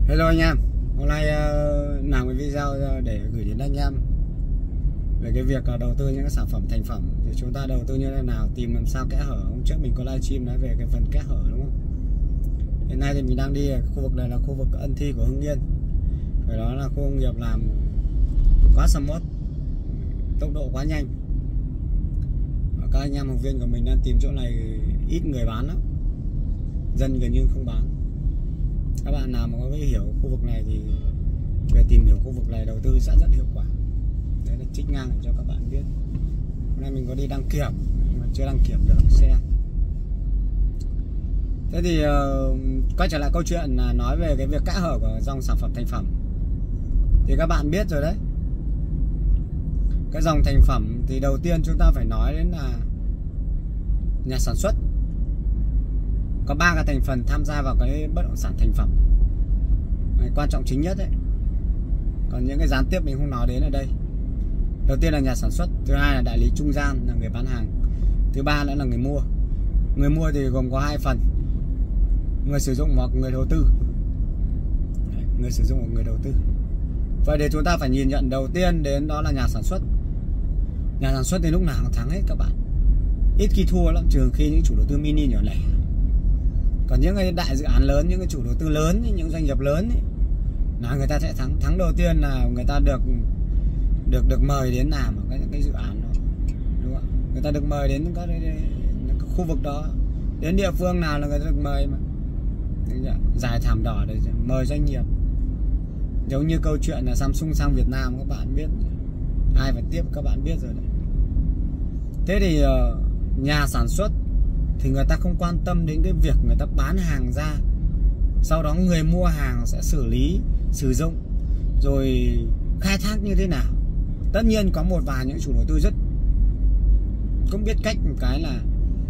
Hello anh em, hôm nay làm cái video để gửi đến anh em về cái việc đầu tư những cái sản phẩm thành phẩm. Thì chúng ta đầu tư như thế nào, tìm làm sao kẽ hở. Hôm trước mình có livestream nói về cái phần kẽ hở đúng không? Hiện nay thì mình đang đi ở khu vực này là khu vực Ân Thi của Hưng Yên. Ở đó là khu công nghiệp làm quá smart, tốc độ quá nhanh. Các anh em học viên của mình đang tìm chỗ này ít người bán lắm, dân gần như không bán. Các bạn nào mà có cái hiểu khu vực này thì về tìm hiểu khu vực này đầu tư sẽ rất hiệu quả. Đấy là trích ngang để cho các bạn biết. Hôm nay mình có đi đăng kiểm nhưng mà chưa đăng kiểm được xe. Thế thì quay trở lại câu chuyện là nói về cái việc kẽ hở của dòng sản phẩm thành phẩm. Thì các bạn biết rồi đấy, cái dòng thành phẩm thì đầu tiên chúng ta phải nói đến là nhà sản xuất. Có 3 cái thành phần tham gia vào cái bất động sản thành phẩm. Cái quan trọng chính nhất đấy. Còn những cái gián tiếp mình không nói đến ở đây. Đầu tiên là nhà sản xuất, thứ hai là đại lý trung gian là người bán hàng, thứ ba nữa là người mua. Người mua thì gồm có 2 phần: người sử dụng hoặc người đầu tư. Người sử dụng hoặc người đầu tư. Vậy thì chúng ta phải nhìn nhận đầu tiên đến đó là nhà sản xuất. Nhà sản xuất thì lúc nào cũng thắng hết các bạn, ít khi thua lắm, trừ khi những chủ đầu tư mini nhỏ lẻ. Còn những cái đại dự án lớn, những cái chủ đầu tư lớn, những doanh nghiệp lớn ấy, là người ta sẽ thắng. Thắng đầu tiên là người ta được mời đến làm ở cái dự án đó, đúng không? Người ta được mời đến các khu vực đó, đến địa phương nào là người ta được mời mà giải thảm đỏ để mời doanh nghiệp. Giống như câu chuyện là Samsung sang Việt Nam, các bạn biết, ai phải tiếp các bạn biết rồi đấy. Thế thì nhà sản xuất thì người ta không quan tâm đến cái việc người ta bán hàng ra, sau đó người mua hàng sẽ xử lý, sử dụng rồi khai thác như thế nào. Tất nhiên có một vài những chủ đầu tư rất cũng biết cách một cái là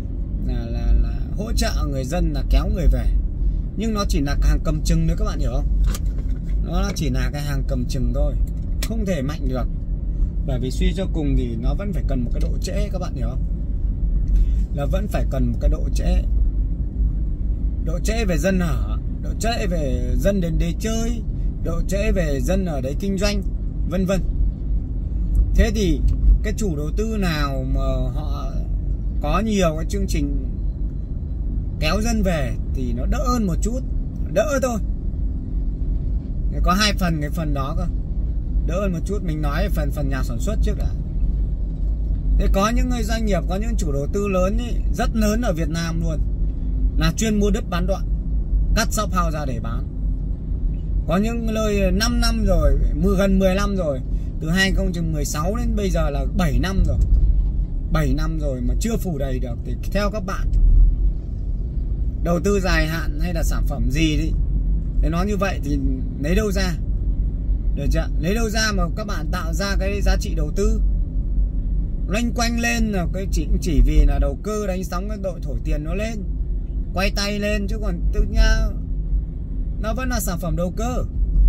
hỗ trợ người dân, là kéo người về, nhưng nó chỉ là hàng cầm chừng nữa, các bạn hiểu không? Nó chỉ là cái hàng cầm chừng thôi, không thể mạnh được. Bởi vì suy cho cùng thì nó vẫn phải cần một cái độ trễ, các bạn hiểu không? Là vẫn phải cần một cái độ trễ. Độ trễ về dân ở, độ trễ về dân đến đấy chơi, độ trễ về dân ở đấy kinh doanh, vân vân. Thế thì cái chủ đầu tư nào mà họ có nhiều cái chương trình kéo dân về thì nó đỡ hơn một chút, đỡ thôi. Có 2 phần, cái phần đó cơ, đỡ hơn một chút. Mình nói về phần nhà sản xuất trước đã. Thế có những người doanh nghiệp, có những chủ đầu tư lớn ấy, rất lớn ở Việt Nam luôn, là chuyên mua đất bán đoạn, cắt shop house ra để bán. Có những nơi 5 năm rồi, gần 10 năm rồi, từ 2016 đến bây giờ là 7 năm rồi. 7 năm rồi mà chưa phủ đầy được. Thì theo các bạn, đầu tư dài hạn hay là sản phẩm gì đi, để nói như vậy thì lấy đâu ra? Được chưa? Lấy đâu ra mà các bạn tạo ra cái giá trị đầu tư loanh quanh lên là cái chỉ vì là đầu cơ đánh sóng, cái đội thổi tiền nó lên, quay tay lên, chứ còn tự nha nó vẫn là sản phẩm đầu cơ.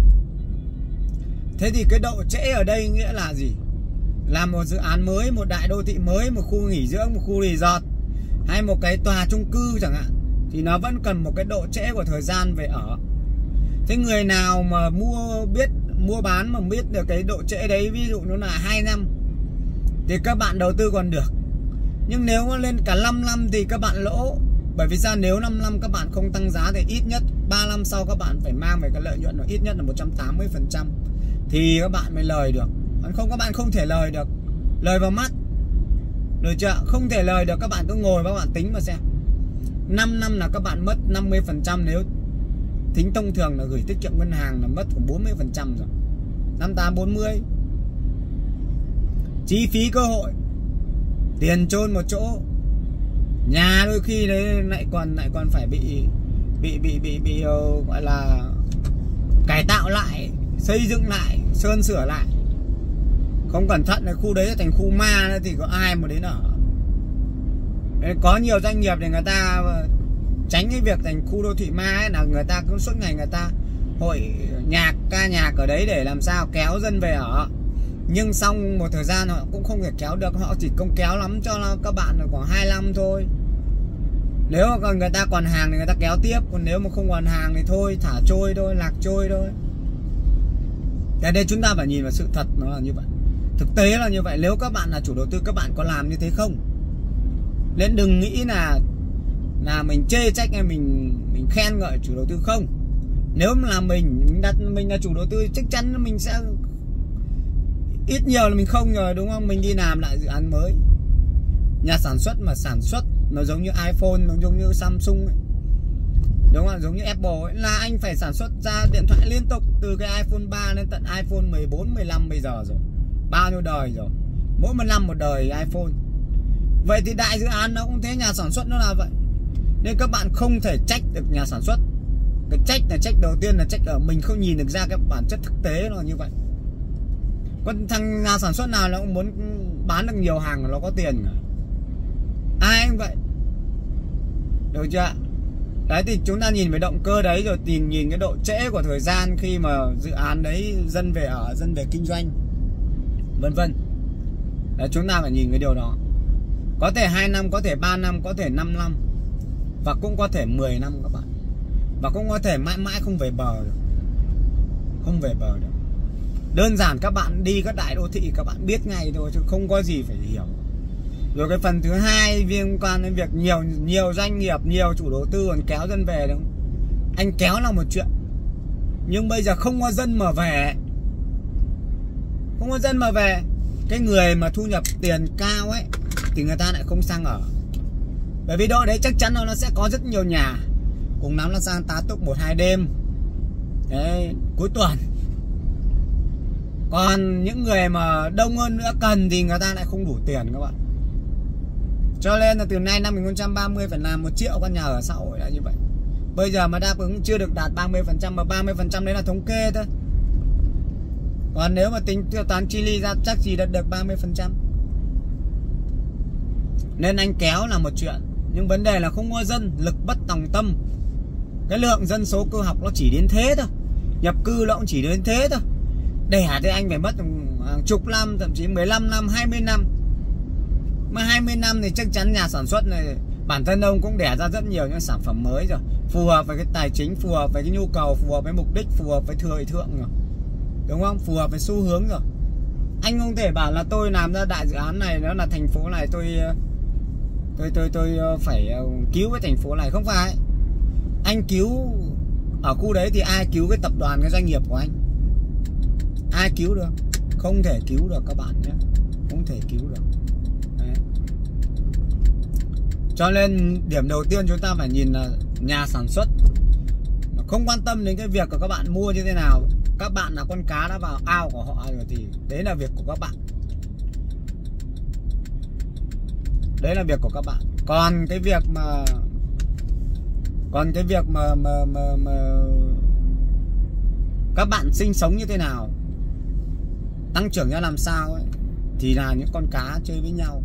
Thế thì cái độ trễ ở đây nghĩa là gì? Làm một dự án mới, một đại đô thị mới, một khu nghỉ dưỡng, một khu resort, hay một cái tòa chung cư chẳng hạn, thì nó vẫn cần một cái độ trễ của thời gian về ở. Thế người nào mà mua bán mà biết được cái độ trễ đấy, ví dụ nó là 2 năm, thì các bạn đầu tư còn được. Nhưng nếu mà lên cả 5 năm thì các bạn lỗ. Bởi vì sao? Nếu 5 năm các bạn không tăng giá thì ít nhất 3 năm sau các bạn phải mang về cái lợi nhuận là ít nhất là 180%, thì các bạn mới lời được. Còn không, các bạn không thể lời được. Lời vào mắt, được chưa? Không thể lời được. Các bạn cứ ngồi và các bạn tính mà xem. 5 năm là các bạn mất 50%. Nếu tính thông thường là gửi tiết kiệm ngân hàng là mất khoảng 40% rồi. 58, 40. Chi phí cơ hội, tiền chôn một chỗ. Nhà đôi khi đấy lại còn phải bị gọi là cải tạo lại, xây dựng lại, sơn sửa lại. Không cẩn thận là khu đấy thành khu ma nữa thì có ai mà đến ở. Có nhiều doanh nghiệp thì người ta tránh cái việc thành khu đô thị ma ấy, là người ta cứ suốt ngày người ta hội nhạc, ca nhạc ở đấy để làm sao kéo dân về ở. Nhưng xong một thời gian họ cũng không thể kéo được. Họ chỉ công kéo lắm cho các bạn là khoảng 2 năm thôi. Nếu mà người ta còn hàng thì người ta kéo tiếp, còn nếu mà không còn hàng thì thôi, thả trôi thôi, lạc trôi thôi. Cái đây chúng ta phải nhìn vào sự thật nó là như vậy. Thực tế là như vậy. Nếu các bạn là chủ đầu tư, các bạn có làm như thế không? Nên đừng nghĩ là mình chê trách hay mình khen ngợi chủ đầu tư không. Nếu là mình là chủ đầu tư, chắc chắn mình sẽ ít nhiều là mình không rồi, đúng không? Mình đi làm lại dự án mới. Nhà sản xuất mà sản xuất nó giống như iPhone, nó giống như Samsung ấy, đúng không? Giống như Apple ấy, là anh phải sản xuất ra điện thoại liên tục từ cái iPhone 3 đến tận iPhone 14, 15 bây giờ rồi. Bao nhiêu đời rồi, mỗi một năm một đời iPhone. Vậy thì đại dự án nó cũng thế, nhà sản xuất nó là vậy. Nên các bạn không thể trách được nhà sản xuất. Cái trách đầu tiên là trách ở mình không nhìn được ra cái bản chất thực tế nó như vậy. Còn thằng nhà sản xuất nào nó cũng muốn bán được nhiều hàng, nó có tiền cả. Ai cũng vậy, được chưa? Đấy thì chúng ta nhìn về động cơ đấy, rồi nhìn cái độ trễ của thời gian khi mà dự án đấy dân về ở, dân về kinh doanh, vân vân. Đấy, chúng ta phải nhìn cái điều đó. Có thể 2 năm, có thể 3 năm, có thể 5 năm, và cũng có thể 10 năm các bạn. Và cũng có thể mãi mãi không về bờ được. Không về bờ được. Đơn giản các bạn đi các đại đô thị các bạn biết ngay thôi, chứ không có gì phải hiểu. Rồi cái phần thứ hai liên quan đến việc nhiều doanh nghiệp, nhiều chủ đầu tư còn kéo dân về, đúng không? Anh kéo là một chuyện, nhưng bây giờ không có dân mà về. Không có dân mà về. Cái người mà thu nhập tiền cao ấy thì người ta lại không sang ở. Bởi vì độ đấy chắc chắn nó sẽ có rất nhiều nhà, cùng lắm là sang tá túc 1-2 đêm đấy, cuối tuần. Còn những người mà đông hơn nữa cần thì người ta lại không đủ tiền các bạn. Cho nên là từ nay năm 2030 phải làm 1 triệu căn nhà ở xã hội là như vậy. Bây giờ mà đáp ứng chưa được đạt 30%, mà 30% đấy là thống kê thôi. Còn nếu mà tính tiêu toán chi ly ra chắc gì được 30%. Nên anh kéo là một chuyện, nhưng vấn đề là không có dân, lực bất tòng tâm. Cái lượng dân số cơ học nó chỉ đến thế thôi, nhập cư nó cũng chỉ đến thế thôi. Đẻ thì anh phải mất hàng chục năm, thậm chí 15 năm, 20 năm. Mà 20 năm thì chắc chắn nhà sản xuất này bản thân ông cũng đẻ ra rất nhiều những sản phẩm mới rồi, phù hợp với cái tài chính, phù hợp với cái nhu cầu, phù hợp với mục đích, phù hợp với thời thượng rồi, đúng không? Phù hợp với xu hướng rồi. Anh không thể bảo là tôi làm ra đại dự án này, nó là thành phố này, tôi phải cứu cái thành phố này. Không phải. Anh cứu ở khu đấy thì ai cứu cái tập đoàn, cái doanh nghiệp của anh? Ai cứu được? Không thể cứu được các bạn nhé. Không thể cứu được. Đấy. Cho nên điểm đầu tiên chúng ta phải nhìn là nhà sản xuất không quan tâm đến cái việc của các bạn mua như thế nào. Các bạn là con cá đã vào ao của họ rồi thì đấy là việc của các bạn. Đấy là việc của các bạn. Còn cái việc mà các bạn sinh sống như thế nào, tăng trưởng ra làm sao ấy, thì là những con cá chơi với nhau.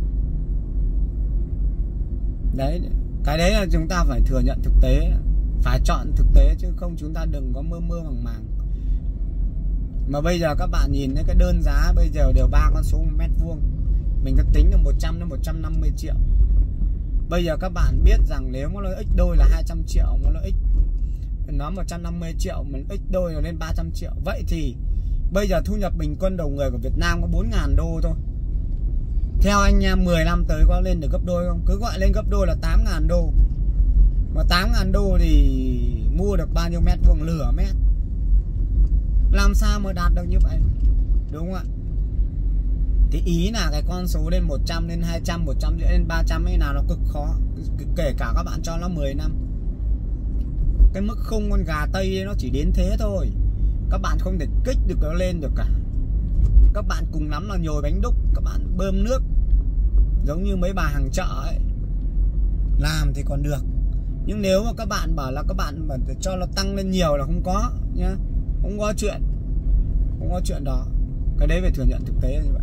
Đấy, cái đấy là chúng ta phải thừa nhận thực tế, phải chọn thực tế, chứ không chúng ta đừng có mơ mơ màng màng. Mà bây giờ các bạn nhìn thấy cái đơn giá bây giờ đều 3 con số 1 mét vuông, mình có tính được 100 đến 150 triệu. Bây giờ các bạn biết rằng nếu mà nó x đôi là 200 triệu, mà nó 150 triệu, mình x đôi là lên 300 triệu. Vậy thì bây giờ thu nhập bình quân đầu người của Việt Nam có 4.000 đô thôi. Theo anh nha, 10 năm tới có lên được gấp đôi không? Cứ gọi lên gấp đôi là 8.000 đô. Mà 8.000 đô thì mua được bao nhiêu mét vuông? Lửa mét. Làm sao mà đạt được như vậy? Đúng không ạ? Thì ý là cái con số lên 100, lên 200, 100 lên 300 ấy nào nó cực khó. Kể cả các bạn cho nó 10 năm. Cái mức không con gà Tây ấy nó chỉ đến thế thôi. Các bạn không thể kích được nó lên được cả. Các bạn cùng lắm là nhồi bánh đúc, các bạn bơm nước giống như mấy bà hàng chợ ấy. Làm thì còn được. Nhưng nếu mà các bạn bảo là các bạn mà cho nó tăng lên nhiều là không có nhá. Không có chuyện. Không có chuyện đó. Cái đấy phải thừa nhận thực tế như vậy.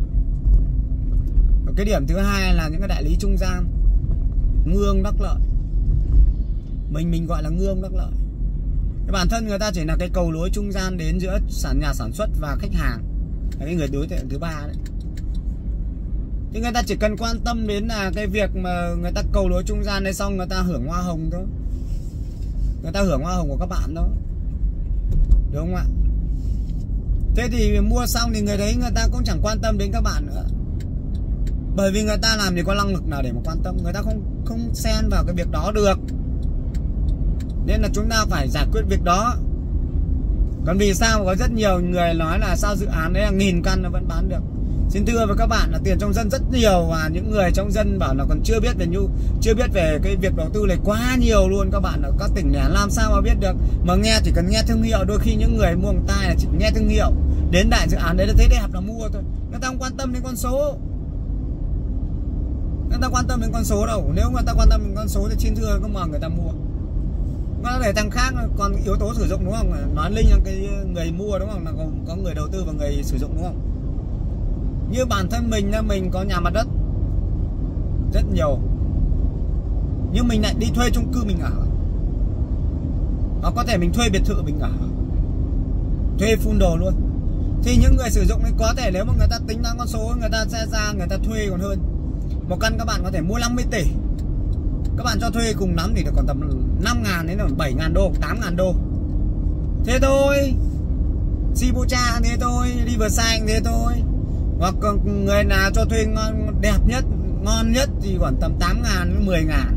Và cái điểm thứ hai là những cái đại lý trung gian, ngư ông đắc lợi. Mình gọi là ngư ông đắc lợi. Cái bản thân người ta chỉ là cái cầu nối trung gian đến giữa nhà sản xuất và khách hàng, là cái người đối tượng thứ ba đấy. Thì người ta chỉ cần quan tâm đến là cái việc mà người ta cầu nối trung gian đấy, xong người ta hưởng hoa hồng thôi. Người ta hưởng hoa hồng của các bạn đó, đúng không ạ? Thế thì mua xong thì người đấy người ta cũng chẳng quan tâm đến các bạn nữa. Bởi vì người ta làm thì có năng lực nào để mà quan tâm. Người ta không xen vào cái việc đó được. Nên là chúng ta phải giải quyết việc đó. Còn vì sao mà có rất nhiều người nói là sao dự án đấy là 1000 căn nó vẫn bán được. Xin thưa với các bạn là tiền trong dân rất nhiều, và những người trong dân bảo là còn chưa biết về cái việc đầu tư này quá nhiều luôn các bạn. Ở các tỉnh này làm sao mà biết được. Mà nghe chỉ cần nghe thương hiệu, đôi khi những người mua một tai là chỉ nghe thương hiệu, đến đại dự án đấy là thấy đẹp là mua thôi. Người ta không quan tâm đến con số. Người ta quan tâm đến con số đâu. Nếu người ta quan tâm đến con số thì xin thưa có mà người ta mua. Có thể thằng khác còn yếu tố sử dụng đúng không? Nói linh là cái người mua đúng không? Là có người đầu tư và người sử dụng đúng không? Như bản thân mình có nhà mặt đất rất nhiều, nhưng mình lại đi thuê chung cư mình ở. Hoặc có thể mình thuê biệt thự mình ở, thuê full đồ luôn. Thì những người sử dụng ấy có thể nếu mà người ta tính ra con số, người ta sẽ ra người ta thuê còn hơn. Một căn các bạn có thể mua 50 tỷ, các bạn cho thuê cùng lắm thì được còn tầm 5.000 đến 7.000 đô, 8.000 đô. Thế thôi. Shibuya thế thôi, Riverside thế thôi. Hoặc người nào cho thuê ngon, đẹp nhất, ngon nhất thì khoảng tầm 8.000 đến 10.000.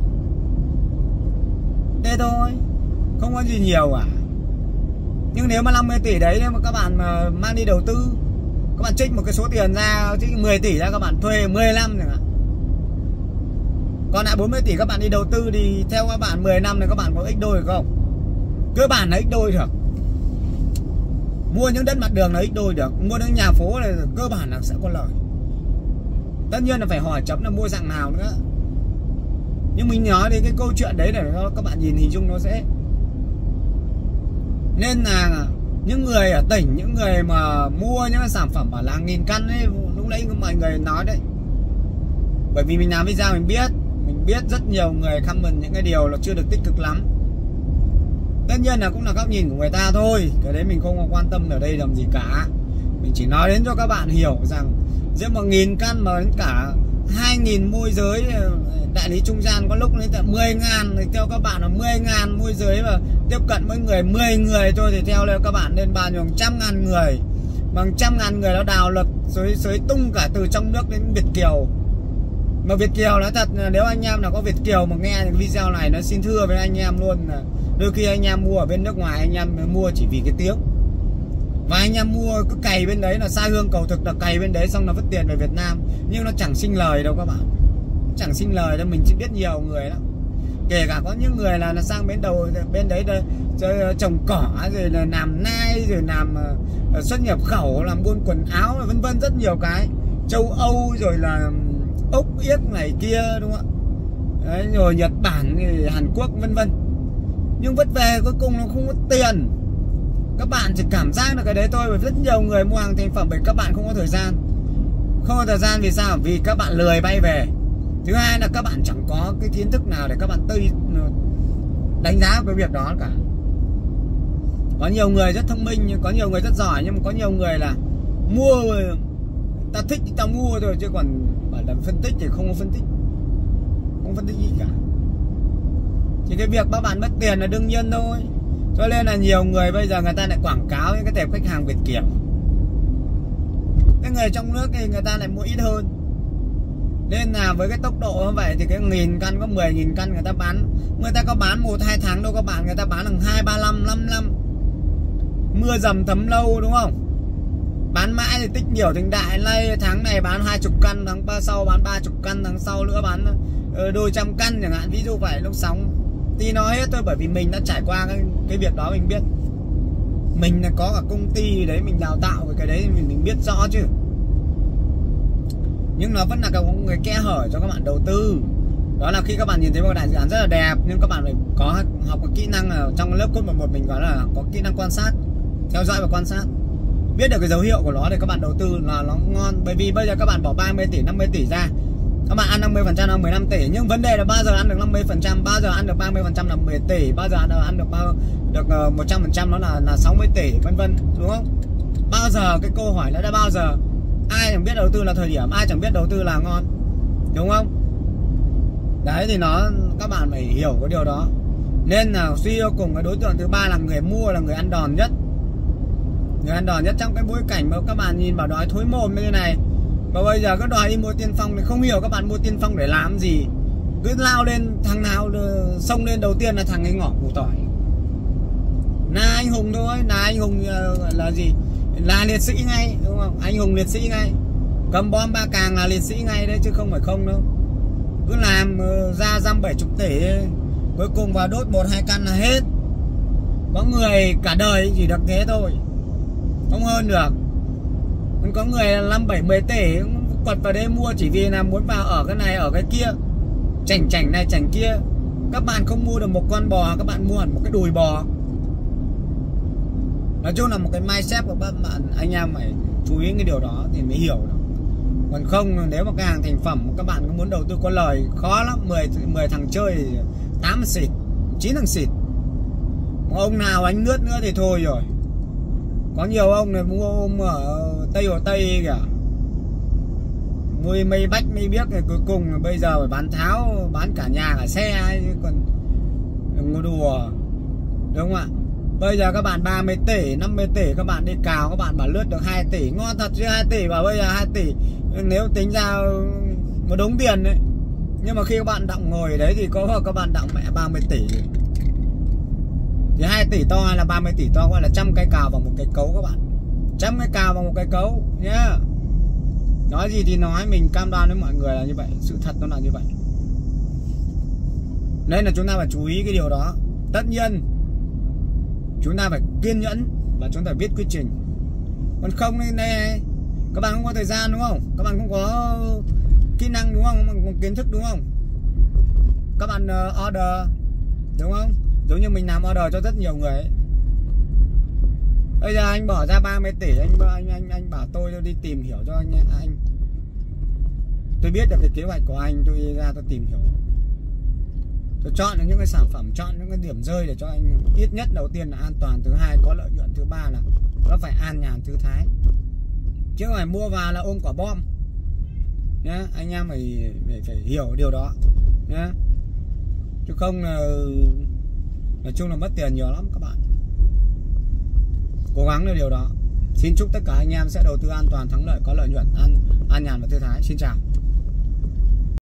Thế thôi. Không có gì nhiều à. Nhưng nếu mà 50 tỷ đấy mà các bạn mà mang đi đầu tư, các bạn trích một cái số tiền ra, trích 10 tỷ ra các bạn thuê 10 năm chẳng hạn. Còn lại 40 tỷ các bạn đi đầu tư thì theo các bạn 10 năm này các bạn có ích đôi được không? Cơ bản là ích đôi được. Mua những đất mặt đường là ích đôi được. Mua những nhà phố này cơ bản là sẽ có lời. Tất nhiên là phải hỏi chấm là mua dạng nào nữa. Nhưng mình nói đến cái câu chuyện đấy để các bạn nhìn hình dung nó dễ. Nên là những người ở tỉnh, những người mà mua những sản phẩm ở làng 1000 căn ấy, lúc nãy mọi người nói đấy. Bởi vì mình làm video mình biết rất nhiều người comment những cái điều là chưa được tích cực lắm. Tất nhiên là cũng là góc nhìn của người ta thôi. Cái đấy mình không có quan tâm ở đây làm gì cả. Mình chỉ nói đến cho các bạn hiểu rằng giữa 1000 căn mà đến cả 2000 môi giới đại lý trung gian, có lúc đến tận 10.000 thì theo các bạn là 10.000 môi giới và tiếp cận mỗi người 10 người thôi thì theo các bạn lên bao nhiêu 100.000 người. Bằng 100.000 người nó đào lực xới tung cả từ trong nước đến Việt Kiều. Mà Việt Kiều nói thật, nếu anh em nào có Việt Kiều mà nghe những video này, nó xin thưa với anh em luôn là đôi khi anh em mua ở bên nước ngoài, anh em mua chỉ vì cái tiếng. Và anh em mua cứ cày bên đấy là sai hương cầu thực, là cày bên đấy xong là vứt tiền về Việt Nam. Nhưng nó chẳng sinh lời đâu các bạn. Chẳng sinh lời đâu, mình chỉ biết nhiều người lắm. Kể cả có những người là sang bên đấy trồng cỏ, rồi là làm nai, rồi làm xuất nhập khẩu, làm buôn quần áo, vân vân, rất nhiều cái. Châu Âu rồi là Úc Yếc này kia đúng không ạ? Đấy, rồi Nhật Bản, rồi Hàn Quốc vân vân. Nhưng vất về cuối cùng nó không có tiền. Các bạn chỉ cảm giác được cái đấy thôi. Bởi rất nhiều người mua hàng thành phẩm bởi các bạn không có thời gian. Không có thời gian vì sao? Vì các bạn lười bay về. Thứ hai là các bạn chẳng có cái kiến thức nào để các bạn đánh giá cái việc đó cả. Có nhiều người rất thông minh, có nhiều người rất giỏi, nhưng mà có nhiều người là mua, ta thích thì ta mua thôi, chứ còn bảo là phân tích thì không có phân tích. Không phân tích gì cả. Thì cái việc các bạn mất tiền là đương nhiên thôi. Cho nên là nhiều người bây giờ người ta lại quảng cáo những cái tệp khách hàng Việt Kiều. Cái người trong nước thì người ta lại mua ít hơn. Nên là với cái tốc độ như vậy thì cái 1000 căn có 10.000 căn người ta bán. Người ta có bán 1-2 tháng đâu các bạn. Người ta bán bằng 2-3 năm. Mưa dầm thấm lâu đúng không? Bán mãi thì tích nhiều thành đại. Nay tháng này bán 20 căn, tháng sau bán 30 căn, tháng sau nữa bán đôi trăm căn chẳng hạn. Ví dụ vậy, lúc sóng thì nói hết thôi. Bởi vì mình đã trải qua cái việc đó, mình biết. Mình có cả công ty đấy, mình đào tạo về cái đấy mình biết rõ chứ. Nhưng nó vẫn là một cái kẽ hở cho các bạn đầu tư. Đó là khi các bạn nhìn thấy một đại dự án rất là đẹp, nhưng các bạn phải có học cái kỹ năng ở trong lớp code 11 mình gọi là có kỹ năng quan sát, theo dõi và quan sát, biết được cái dấu hiệu của nó để các bạn đầu tư là nó ngon. Bởi vì bây giờ các bạn bỏ 30 tỷ, 50 tỷ ra, các bạn ăn 50% là 15 tỷ. Nhưng vấn đề là bao giờ ăn được 50%, bao giờ ăn được 30% là 10 tỷ, bao giờ ăn được 100% nó là 60 tỷ vân vân, đúng không? Bao giờ, cái câu hỏi đó là bao giờ. Ai chẳng biết đầu tư là thời điểm, ai chẳng biết đầu tư là ngon, đúng không? Đấy thì các bạn phải hiểu cái điều đó. Nên là suy cho cùng cái đối tượng thứ ba là người mua, là người ăn đòn nhất. Người ăn đòn nhất trong cái bối cảnh mà các bạn nhìn bảo đói thối mồm như thế này. Mà bây giờ các đòi đi mua Tiên Phong thì không hiểu các bạn mua Tiên Phong để làm gì. Cứ lao lên, thằng nào xông lên đầu tiên là thằng ấy ngỏ củ tỏi. Là anh hùng thôi, là anh hùng là gì? Là liệt sĩ ngay, đúng không? Anh hùng liệt sĩ ngay. Cầm bom ba càng là liệt sĩ ngay đấy, chứ không phải không đâu. Cứ làm ra 50-70 tỷ, cuối cùng vào đốt 1-2 căn là hết. Có người cả đời chỉ được thế thôi, không hơn được. Có người 5-7-10 tỷ quật vào đây mua chỉ vì là muốn vào ở cái này ở cái kia, chảnh này chảnh kia. Các bạn không mua được một con bò, các bạn mua hẳn một cái đùi bò. Nói chung là một cái mindset của các bạn, anh em phải chú ý cái điều đó thì mới hiểu được. Còn không, nếu mà cái hàng thành phẩm các bạn có muốn đầu tư có lời, khó lắm. 10 thằng chơi thì 8 xịt, 9 thằng xịt. Ông nào anh lướt nữa thì thôi rồi. Có nhiều ông này mua ông ở Tây Hồ Tây kìa, mua mây bách mây biếc này, cuối cùng bây giờ phải bán tháo, bán cả nhà cả xe ấy, chứ còn đừng có đùa, đúng không ạ? Bây giờ các bạn 30 tỷ, 50 tỷ các bạn đi cào, các bạn bảo lướt được 2 tỷ, ngon thật chứ. 2 tỷ và bây giờ 2 tỷ nếu tính ra một đống tiền đấy. Nhưng mà khi các bạn đọng ngồi đấy thì có các bạn đọng mẹ 30 tỷ. Thì 2 tỷ to hay là 30 tỷ to, gọi là 100 cái cào vào một cái cấu các bạn. 100 cái cào vào một cái cấu nhá. Nói gì thì nói, mình cam đoan với mọi người là như vậy, sự thật nó là như vậy. Nên là chúng ta phải chú ý cái điều đó. Tất nhiên chúng ta phải kiên nhẫn và chúng ta biết quy trình. Còn không này, các bạn không có thời gian đúng không? Các bạn không có kỹ năng đúng không? Không có kiến thức đúng không? Các bạn order đúng không? Giống như mình làm order cho rất nhiều người ấy. Bây giờ anh bỏ ra 30 tỷ, anh bảo tôi đi tìm hiểu cho anh. Tôi biết được cái kế hoạch của anh, tôi ra tôi tìm hiểu. Tôi chọn được những cái sản phẩm, chọn những cái điểm rơi để cho anh ít nhất đầu tiên là an toàn, thứ hai có lợi nhuận, thứ ba là nó phải an nhàn thư thái. Chứ không phải mua vào là ôm quả bom nhá. Anh em phải hiểu điều đó nhá. Chứ không là nói chung là mất tiền nhiều lắm các bạn. Cố gắng được điều đó. Xin chúc tất cả anh em sẽ đầu tư an toàn, thắng lợi, có lợi nhuận, an nhàn và thư thái. Xin chào.